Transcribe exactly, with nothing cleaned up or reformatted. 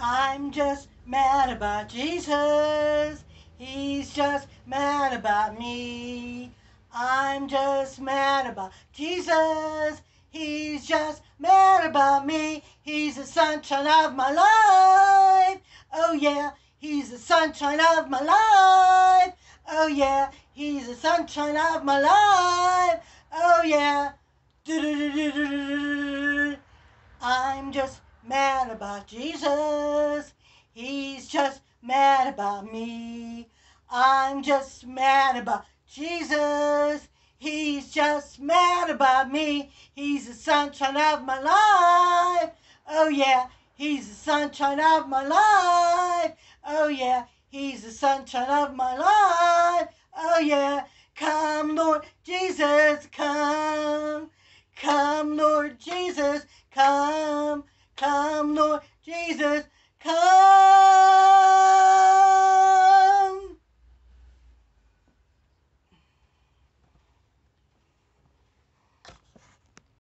I'm just mad about Jesus. He's just mad about me. I'm just mad about Jesus. He's just mad about me. He's the sunshine of my life. Oh yeah, he's the sunshine of my life. Oh yeah, he's the sunshine of my life. Oh yeah. I'm just mad about Jesus. He's just mad about me. I'm just mad about Jesus. He's just mad about me. He's the sunshine of my life. Oh yeah, he's the sunshine of my life. Oh yeah, he's the sunshine of my life. Oh yeah, come Lord Jesus, come.